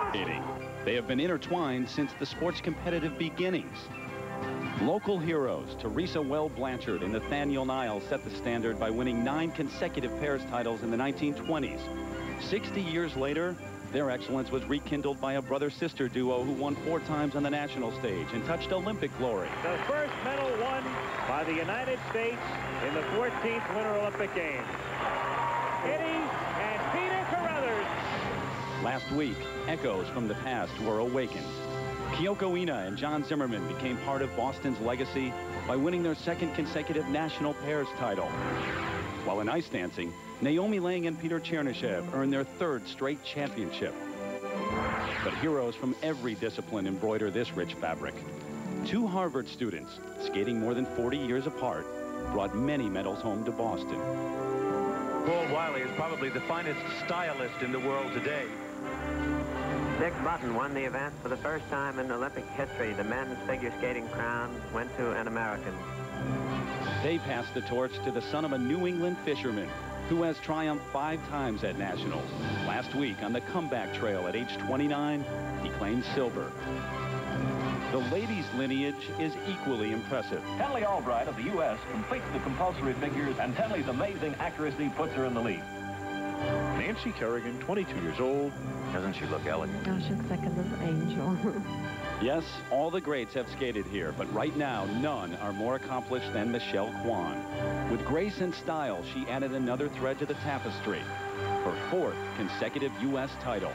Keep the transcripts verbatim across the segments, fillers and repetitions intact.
skating. They have been intertwined since the sport's competitive beginnings. Local heroes Teresa Well Blanchard and Nathaniel Niles set the standard by winning nine consecutive pairs titles in the nineteen twenties. sixty years later, their excellence was rekindled by a brother-sister duo who won four times on the national stage and touched Olympic glory. The first medal won by the United States in the fourteenth Winter Olympic Games. Eddie and Peter Carruthers. Last week, echoes from the past were awakened. Kyoko Ina and John Zimmerman became part of Boston's legacy by winning their second consecutive national pairs title. While in ice dancing, Naomi Lang and Peter Chernyshev earned their third straight championship. But heroes from every discipline embroider this rich fabric. Two Harvard students, skating more than forty years apart, brought many medals home to Boston. Paul Wiley is probably the finest stylist in the world today. Dick Button won the event for the first time in Olympic history. The men's figure skating crown went to an American. They passed the torch to the son of a New England fisherman who has triumphed five times at nationals. Last week on the comeback trail at age twenty-nine, he claimed silver. The ladies' lineage is equally impressive. Henley Albright of the U S completes the compulsory figures, and Henley's amazing accuracy puts her in the lead. Nancy Kerrigan, twenty-two years old. Doesn't she look elegant? Oh, she looks like a little angel. Yes, all the greats have skated here, but right now, none are more accomplished than Michelle Kwan. With grace and style, she added another thread to the tapestry, her fourth consecutive U S title.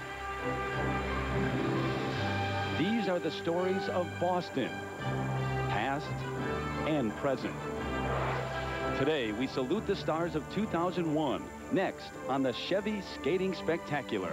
These are the stories of Boston, past and present. Today, we salute the stars of two thousand one, next on the Chevy Skating Spectacular.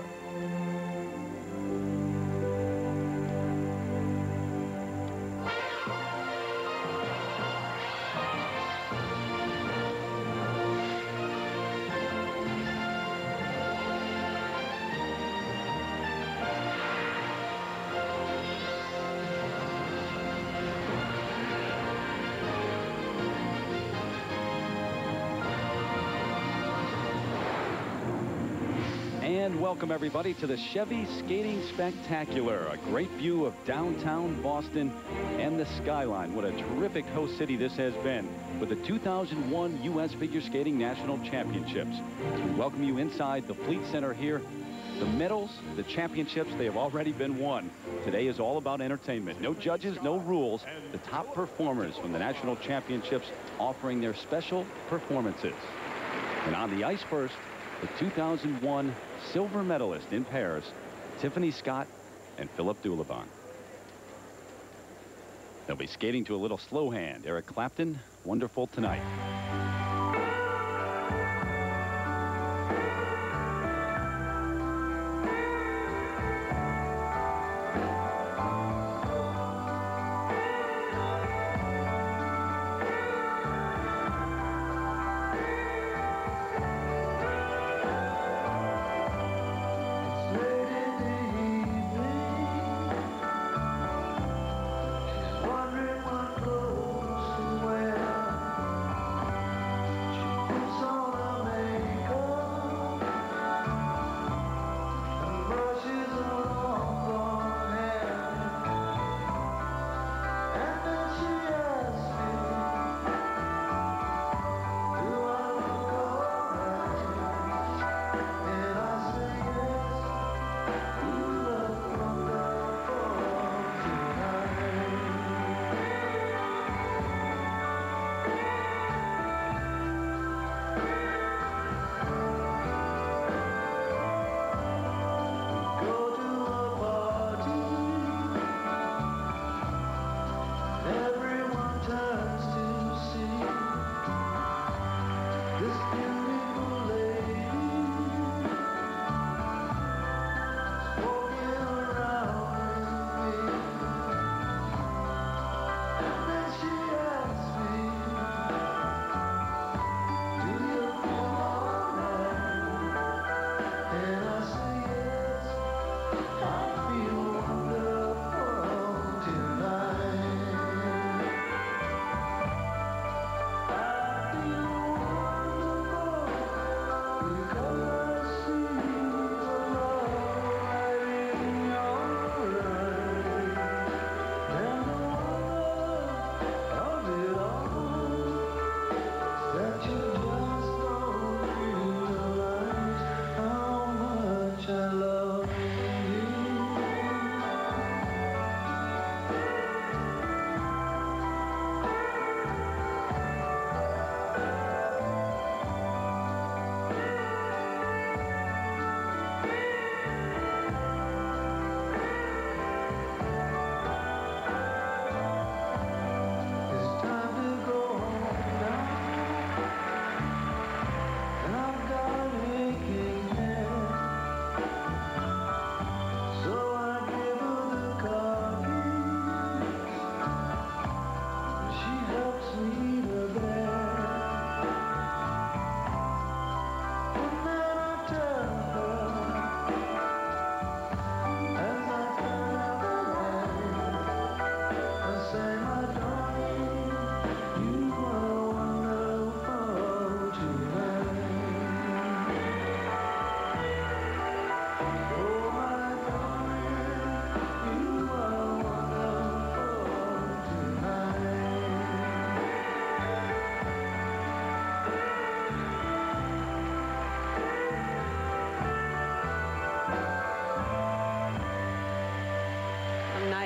And welcome everybody to the Chevy Skating Spectacular. A great view of downtown Boston and the skyline. What a terrific host city this has been with the two thousand one U S Figure Skating National Championships. We welcome you inside the Fleet Center here. The medals, the championships, they have already been won. Today is all about entertainment. No judges, no rules. The top performers from the national championships offering their special performances. And on the ice first, the two thousand one silver medalist in pairs, Tiffany Scott and Philip Dulabon. They'll be skating to a little slow hand. Eric Clapton, Wonderful Tonight.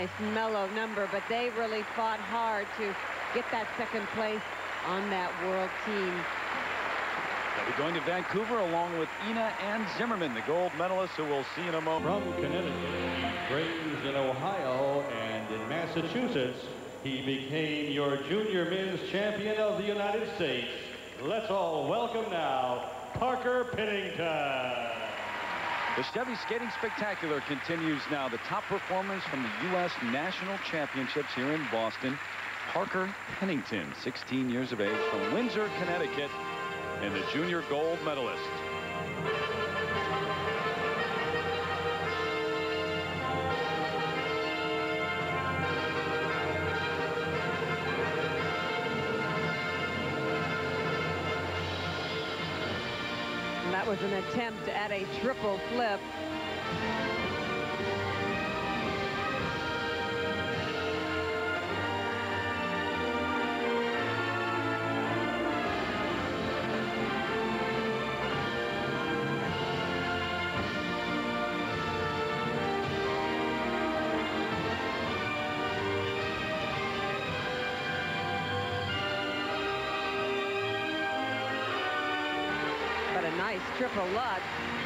nice mellow number, but they really fought hard to get that second place on that world team. They'll be going to Vancouver along with Ina and Zimmerman, the gold medalists, who we'll see in a moment. From Connecticut, Springs in Ohio, and in Massachusetts, he became your junior men's champion of the United States. Let's all welcome now Parker Pennington. The Chevy Skating Spectacular continues now. The top performers from the U S National Championships here in Boston. Parker Pennington, sixteen years of age, from Windsor, Connecticut, and the junior gold medalist. And that was an attempt at a triple flip. But a nice triple Lutz.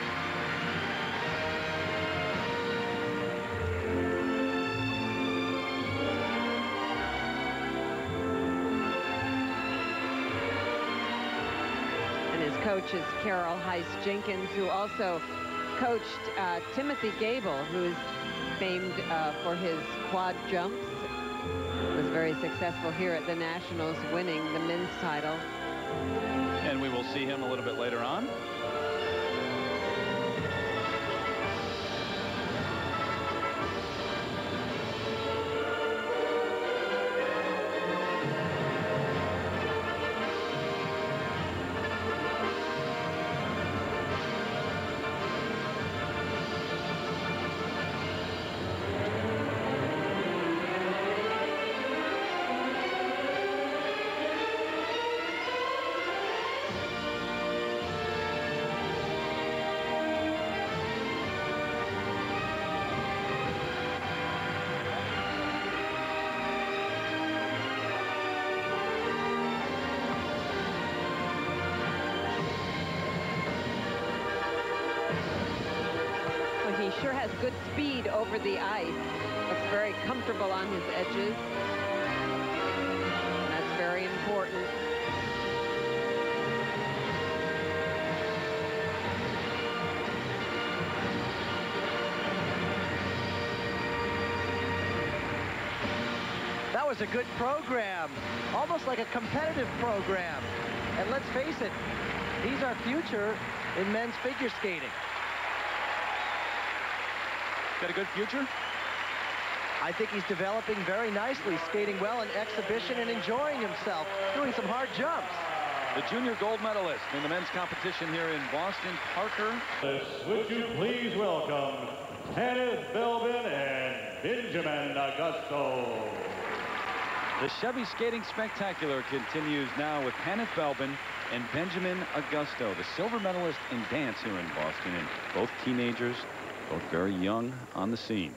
And his coach is Carol Heiss-Jenkins, who also coached uh, Timothy Gable, who is famed uh, for his quad jumps. Was very successful here at the Nationals, winning the men's title. And we will see him a little bit later on. He sure has good speed over the ice. Looks very comfortable on his edges. And that's very important. That was a good program, almost like a competitive program. And let's face it, he's our future in men's figure skating. Got a good future? I think he's developing very nicely, skating well in exhibition and enjoying himself, doing some hard jumps. The junior gold medalist in the men's competition here in Boston, Parker. Would you please welcome Kenneth Belbin and Benjamin Augusto. The Chevy Skating Spectacular continues now with Kenneth Belbin and Benjamin Augusto, the silver medalist in dance here in Boston, and both teenagers, both very young on the scene.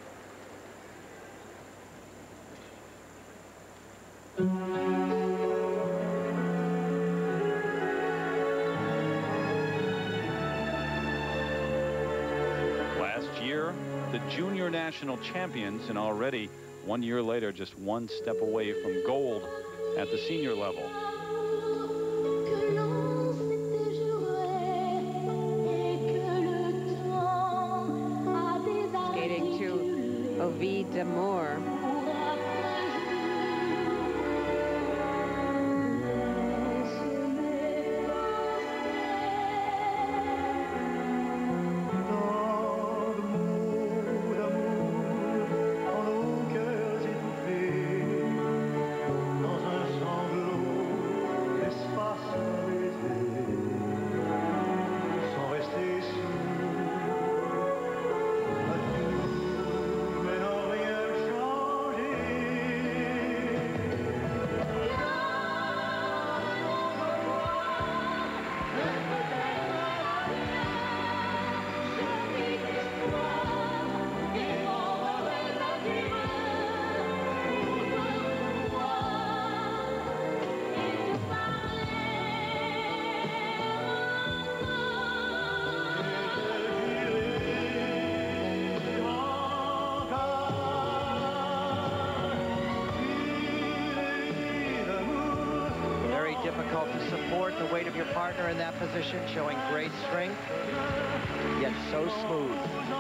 Last year, the junior national champions, and already one year later, just one step away from gold at the senior level. Skating to Ovid D'Amour. yourself to support the weight of your partner in that position, showing great strength, yet so smooth.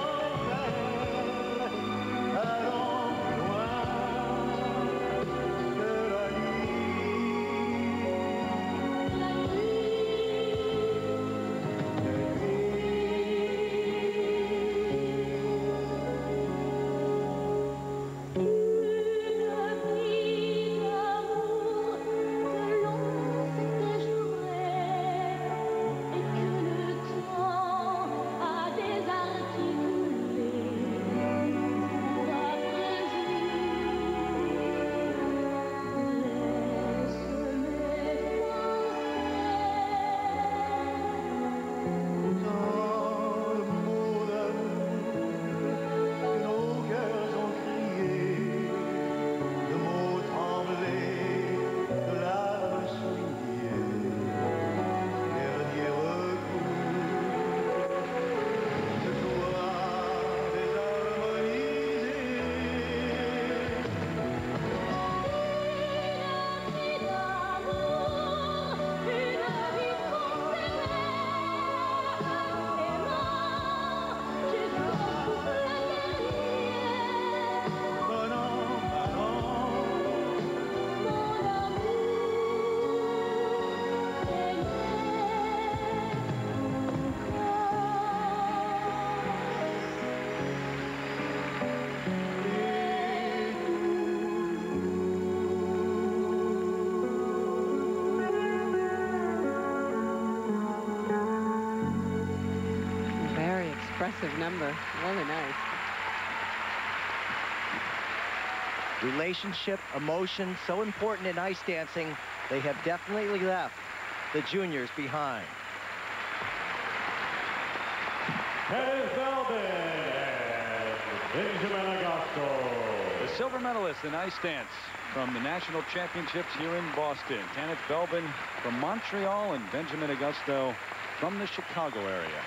Impressive number. Really nice. Relationship, emotion, so important in ice dancing. They have definitely left the juniors behind. Dennis Belbin and Benjamin Agosto. The silver medalist in ice dance from the national championships here in Boston. Kenneth Belbin from Montreal and Benjamin Agosto from the Chicago area.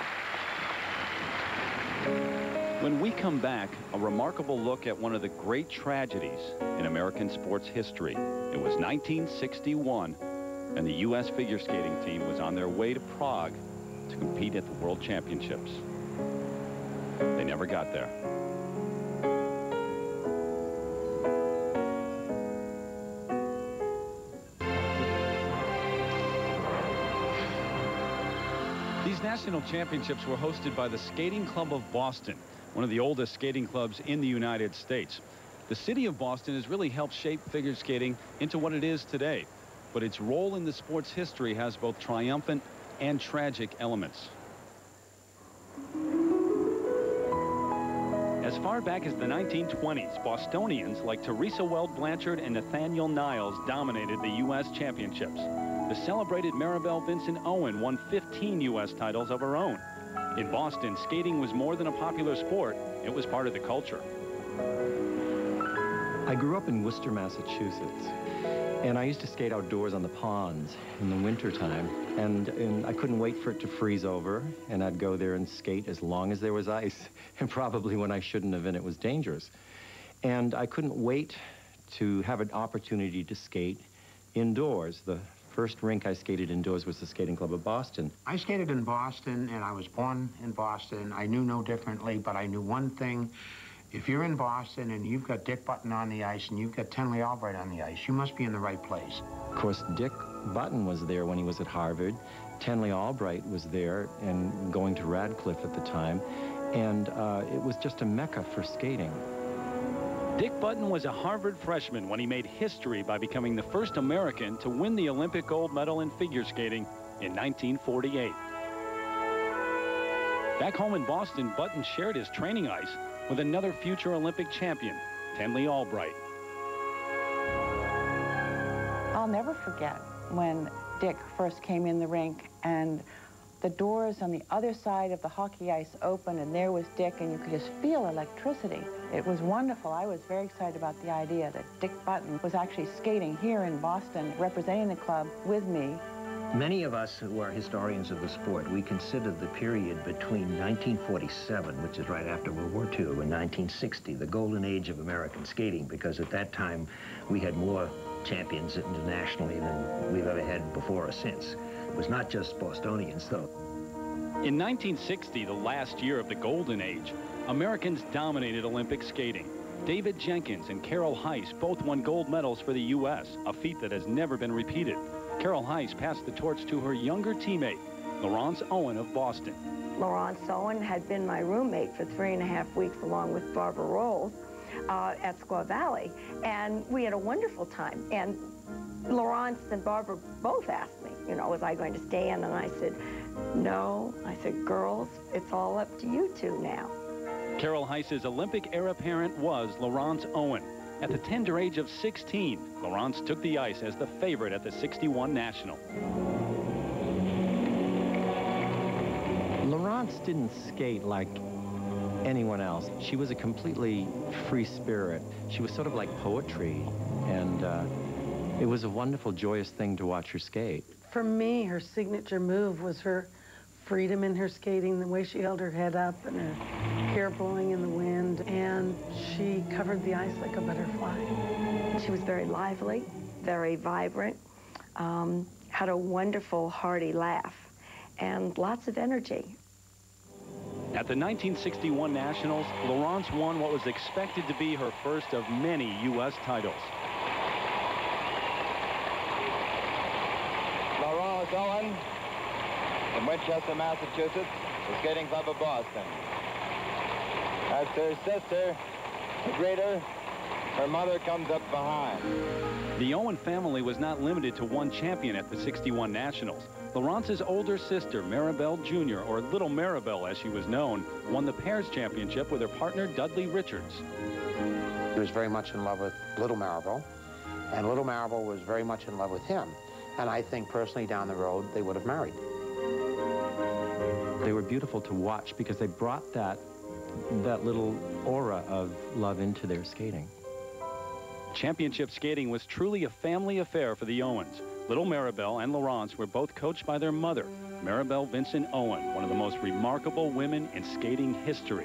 When we come back, a remarkable look at one of the great tragedies in American sports history. It was nineteen sixty-one, and the U S figure skating team was on their way to Prague to compete at the World Championships. They never got there. These national championships were hosted by the Skating Club of Boston, one of the oldest skating clubs in the United States. The city of Boston has really helped shape figure skating into what it is today, but its role in the sport's history has both triumphant and tragic elements. As far back as the nineteen twenties, Bostonians like Teresa Weld Blanchard and Nathaniel Niles dominated the U S championships. The celebrated Maribel Vincent Owen won fifteen U S titles of her own. In Boston, skating was more than a popular sport. It was part of the culture. I grew up in Worcester, Massachusetts, and I used to skate outdoors on the ponds in the wintertime, and, and I couldn't wait for it to freeze over, and I'd go there and skate as long as there was ice, and probably when I shouldn't have, and it was dangerous. And I couldn't wait to have an opportunity to skate indoors. The first rink I skated indoors was the Skating Club of Boston. I skated in Boston, and I was born in Boston. I knew no differently, but I knew one thing. If you're in Boston and you've got Dick Button on the ice and you've got Tenley Albright on the ice, you must be in the right place. Of course, Dick Button was there when he was at Harvard. Tenley Albright was there and going to Radcliffe at the time. And uh, it was just a mecca for skating. Dick Button was a Harvard freshman when he made history by becoming the first American to win the Olympic gold medal in figure skating in nineteen forty-eight. Back home in Boston, Button shared his training ice with another future Olympic champion, Tenley Albright. I'll never forget when Dick first came in the rink and the doors on the other side of the hockey ice opened, and there was Dick, and you could just feel electricity. It was wonderful. I was very excited about the idea that Dick Button was actually skating here in Boston, representing the club with me. Many of us who are historians of the sport, we consider the period between nineteen forty-seven, which is right after World War Two, and nineteen sixty, the golden age of American skating, because at that time we had more champions internationally than we've ever had before or since. It was not just Bostonians, though. In nineteen sixty, the last year of the Golden Age, Americans dominated Olympic skating. David Jenkins and Carol Heiss both won gold medals for the U S, a feat that has never been repeated. Carol Heiss passed the torch to her younger teammate, Laurence Owen of Boston. Laurence Owen had been my roommate for three and a half weeks along with Barbara Rolls uh, at Squaw Valley, and we had a wonderful time. And Laurence and Barbara both asked me, you know, was I going to stay in? And I said, no. I said, girls, it's all up to you two now. Carol Heiss's Olympic heir apparent was Laurence Owen. At the tender age of sixteen, Laurence took the ice as the favorite at the sixty-one National. Laurence didn't skate like anyone else. She was a completely free spirit. She was sort of like poetry, and uh, it was a wonderful, joyous thing to watch her skate. For me, her signature move was her freedom in her skating, the way she held her head up and her hair blowing in the wind, and she covered the ice like a butterfly. She was very lively, very vibrant, um, had a wonderful, hearty laugh, and lots of energy. At the nineteen sixty-one Nationals, Laurence won what was expected to be her first of many U S titles. Laurence Owen from Winchester, Massachusetts, the Skating Club of Boston. As her sister, the greater, her mother comes up behind. The Owen family was not limited to one champion at the sixty-one Nationals. Laurence's older sister, Maribel Junior, or Little Maribel as she was known, won the pairs championship with her partner, Dudley Richards. He was very much in love with Little Maribel, and Little Maribel was very much in love with him. And I think personally down the road, they would have married. They were beautiful to watch because they brought that, that little aura of love into their skating. Championship skating was truly a family affair for the Owens. Little Maribel and Laurence were both coached by their mother, Maribel Vincent Owen, one of the most remarkable women in skating history.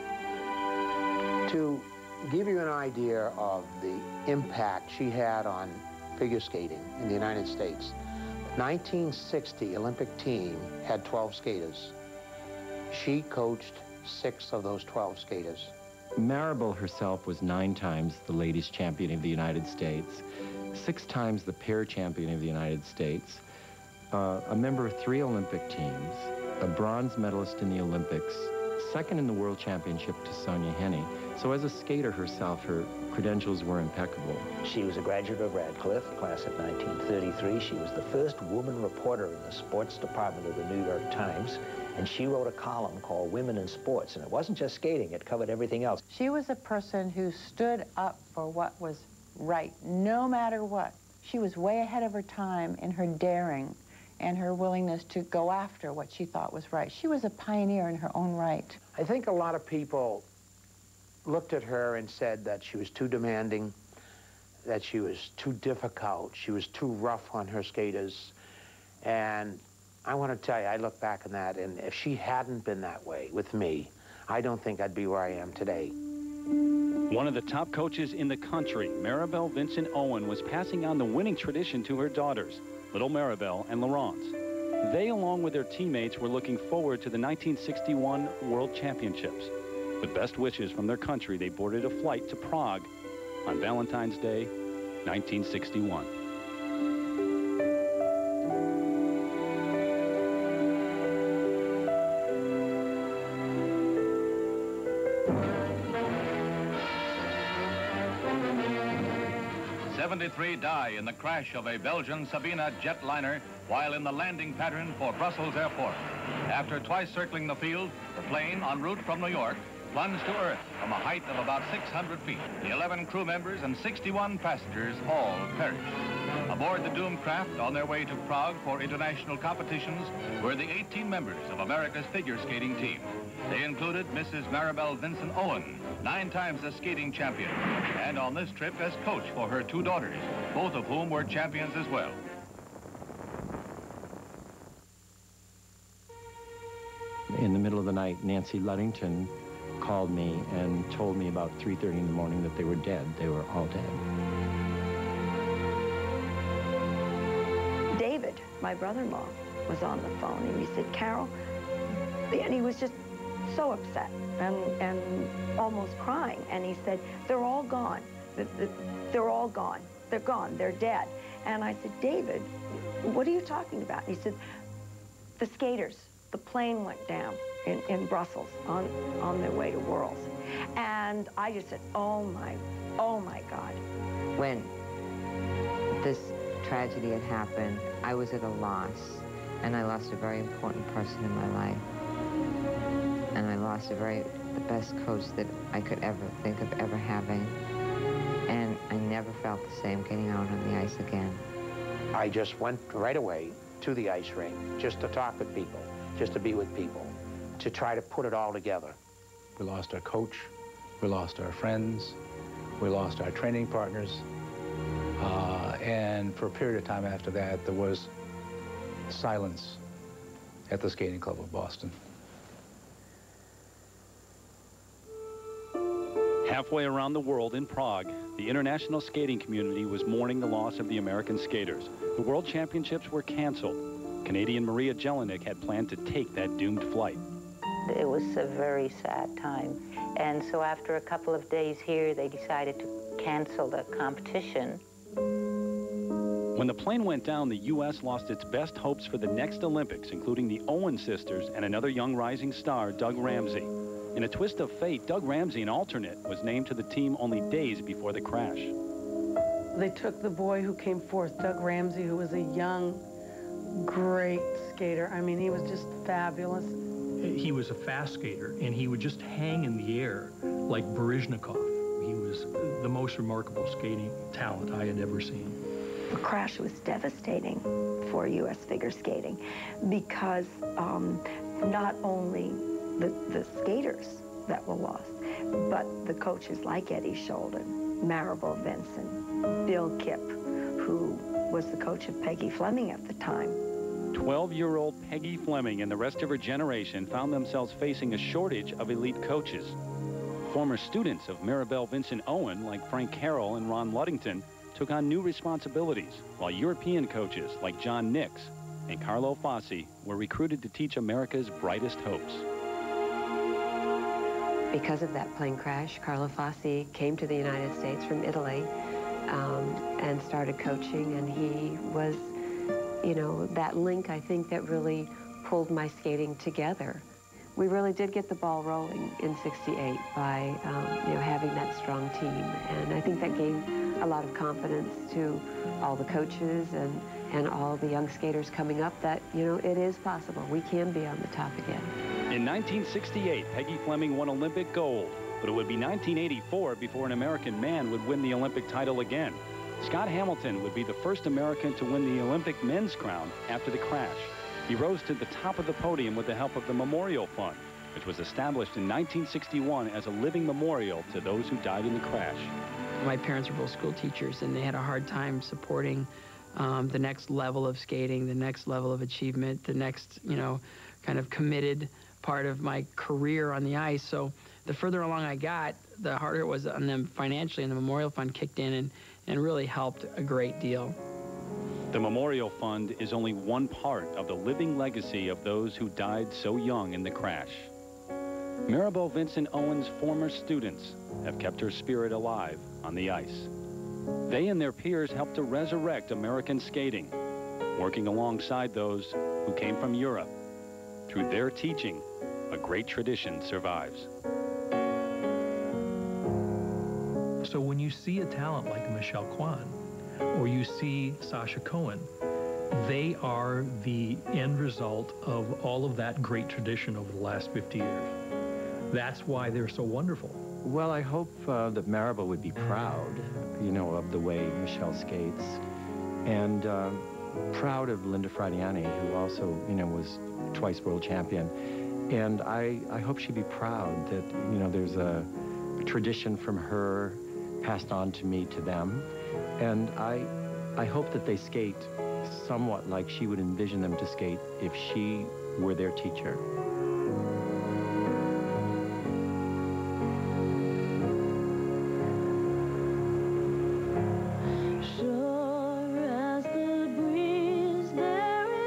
To give you an idea of the impact she had on figure skating in the United States, the nineteen sixty Olympic team had twelve skaters. She coached six of those twelve skaters. Maribel herself was nine times the ladies champion of the United States, six times the pair champion of the United States, uh, a member of three Olympic teams, a bronze medalist in the Olympics, second in the World Championship to Sonia Henne. So as a skater herself, her credentials were impeccable. She was a graduate of Radcliffe, class of nineteen thirty-three. She was the first woman reporter in the sports department of the New York Times, and she wrote a column called Women in Sports, and it wasn't just skating, it covered everything else. She was a person who stood up for what was right, no matter what. She was way ahead of her time in her daring and her willingness to go after what she thought was right. She was a pioneer in her own right. I think a lot of people looked at her and said that she was too demanding, that she was too difficult, she was too rough on her skaters. And I want to tell you, I look back on that, and if she hadn't been that way with me, I don't think I'd be where I am today. One of the top coaches in the country, Maribel Vincent Owen, was passing on the winning tradition to her daughters, Little Maribel and Laurence. They, along with their teammates, were looking forward to the nineteen sixty-one World Championships. With best wishes from their country, they boarded a flight to Prague on Valentine's Day, nineteen sixty-one. seventy-three die in the crash of a Belgian Sabena jetliner while in the landing pattern for Brussels Airport. After twice circling the field, the plane, en route from New York, plunged to Earth from a height of about six hundred feet. The eleven crew members and sixty-one passengers all perished. Aboard the doomed craft on their way to Prague for international competitions were the eighteen members of America's figure skating team. They included Missus Maribel Vincent Owen, nine times a skating champion, and on this trip as coach for her two daughters, both of whom were champions as well. In the middle of the night, Nancy Ludington called me and told me about three thirty in the morning that they were dead. They were all dead. my brother-in-law was on the phone, and he said, Carol, and he was just so upset and, and almost crying. And he said, they're all gone. They're all gone. They're gone. They're dead. And I said, David, what are you talking about? And he said, the skaters, the plane went down in, in Brussels on, on their way to Worlds. And I just said, oh my, oh my God. When this tragedy had happened, I was at a loss, and I lost a very important person in my life. And I lost a very, the best coach that I could ever think of ever having. And I never felt the same getting out on the ice again. I just went right away to the ice rink just to talk with people, just to be with people, to try to put it all together. We lost our coach, we lost our friends, we lost our training partners, uh, and for a period of time after that, there was silence at the Skating Club of Boston. Halfway around the world in Prague, the international skating community was mourning the loss of the American skaters. The World Championships were canceled. Canadian Maria Jelinek had planned to take that doomed flight. It was a very sad time. And so after a couple of days here, they decided to cancel the competition. When the plane went down, the U S lost its best hopes for the next Olympics, including the Owen sisters and another young rising star, Doug Ramsey. In a twist of fate, Doug Ramsey, an alternate, was named to the team only days before the crash. They took the boy who came fourth, Doug Ramsey, who was a young, great skater. I mean, he was just fabulous. He was a fast skater, and he would just hang in the air like Baryshnikov. He was the most remarkable skating talent I had ever seen. The crash was devastating for U S figure skating because um, not only the, the skaters that were lost, but the coaches like Eddie Sholden, Maribel Vinson, Bill Kipp, who was the coach of Peggy Fleming at the time. twelve-year-old Peggy Fleming and the rest of her generation found themselves facing a shortage of elite coaches. Former students of Maribel Vinson Owen, like Frank Carroll and Ron Ludington, took on new responsibilities, while European coaches like John Nix and Carlo Fassi were recruited to teach America's brightest hopes. Because of that plane crash, Carlo Fassi came to the United States from Italy um, and started coaching, and he was, you know, that link, I think, that really pulled my skating together. We really did get the ball rolling in sixty-eight by, um, you know, having that strong team, and I think that gave a lot of confidence to all the coaches and, and all the young skaters coming up that, you know, it is possible. We can be on the top again. In nineteen sixty-eight, Peggy Fleming won Olympic gold, but it would be nineteen eighty-four before an American man would win the Olympic title again. Scott Hamilton would be the first American to win the Olympic men's crown after the crash. He rose to the top of the podium with the help of the Memorial Fund, which was established in nineteen sixty-one as a living memorial to those who died in the crash. My parents were both school teachers, and they had a hard time supporting um, the next level of skating, the next level of achievement, the next, you know, kind of committed part of my career on the ice. So the further along I got, the harder it was on them financially, and the Memorial Fund kicked in and, and really helped a great deal. The Memorial Fund is only one part of the living legacy of those who died so young in the crash. Maribel Vinson Owen's former students have kept her spirit alive on the ice. They and their peers helped to resurrect American skating, working alongside those who came from Europe. Through their teaching, a great tradition survives. So when you see a talent like Michelle Kwan, or you see Sasha Cohen, they are the end result of all of that great tradition over the last fifty years. That's why they're so wonderful. Well, I hope uh, that Maribel would be proud, you know, of the way Michelle skates, and uh, proud of Linda Fradiani, who also, you know, was twice world champion. And I, I hope she'd be proud that, you know, there's a, a tradition from her passed on to me, to them. And I, I hope that they skate somewhat like she would envision them to skate if she were their teacher. Sure as the breeze, there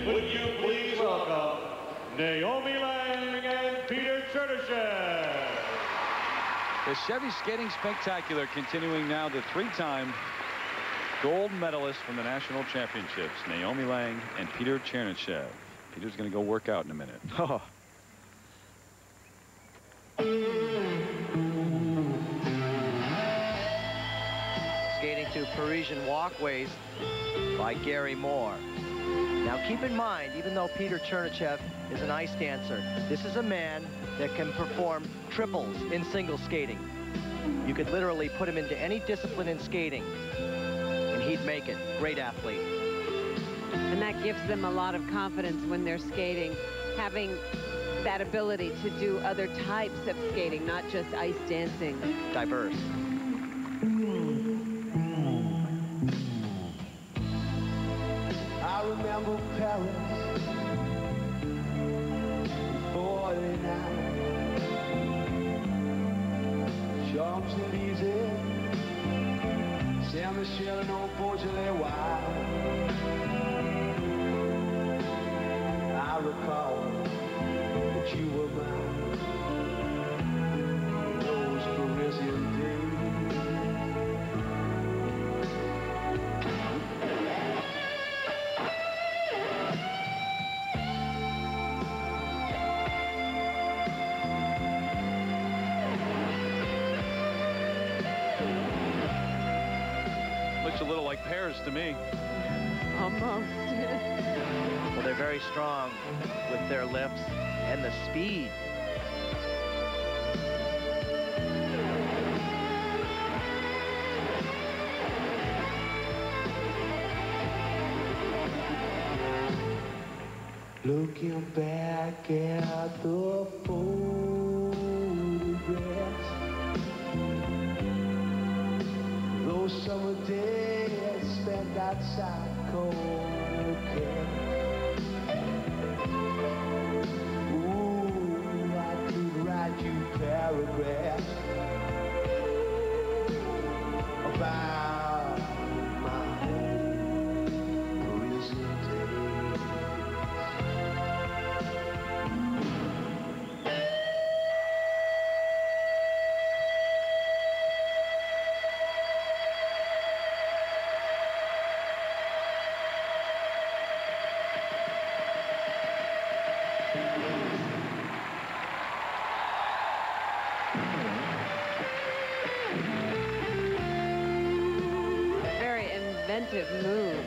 Would you please welcome Naomi Lang and Peter Chernyshев. The Chevy Skating Spectacular continuing now. The three-time gold medalists from the national championships, Naomi Lang and Peter Chernyshев. Peter's going to go work out in a minute. Oh. Skating to Parisian Walkways by Gary Moore. Now keep in mind, even though Peter Chernyshев is an ice dancer, this is a man that can perform triples in single skating. You could literally put him into any discipline in skating, and he'd make it. Great athlete. And that gives them a lot of confidence when they're skating, having that ability to do other types of skating, not just ice dancing. Diverse. I remember Paris, forty-nine, Champs-Élysées, Saint-Michel and old Beaujolais wine. I recall that you were mine in those Parisian days. Looks a little like Paris to me. Almost. Well, they're very strong with their lifts and the speed. Looking back at the photographs, those summer days spent outside Coquette. Ooh, I could write you paragraphs about my home Parisian days. Very inventive moves.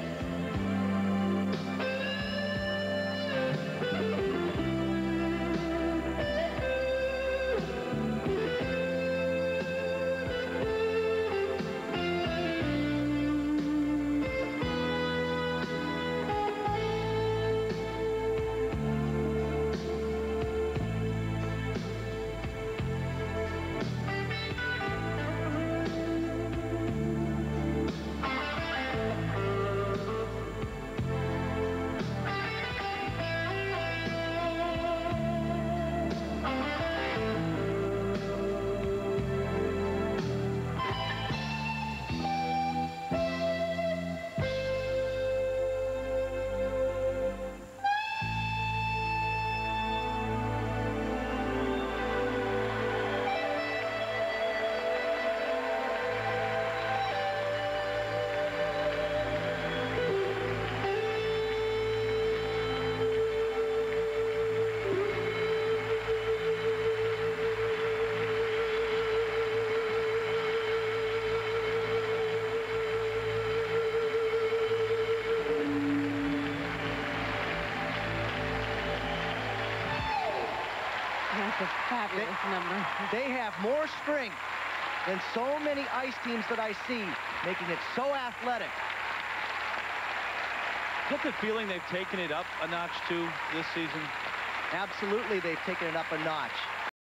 That's a fabulous they, number. They have more strength than so many ice teams that I see, making it so athletic. Get the feeling they've taken it up a notch too this season? Absolutely, they've taken it up a notch.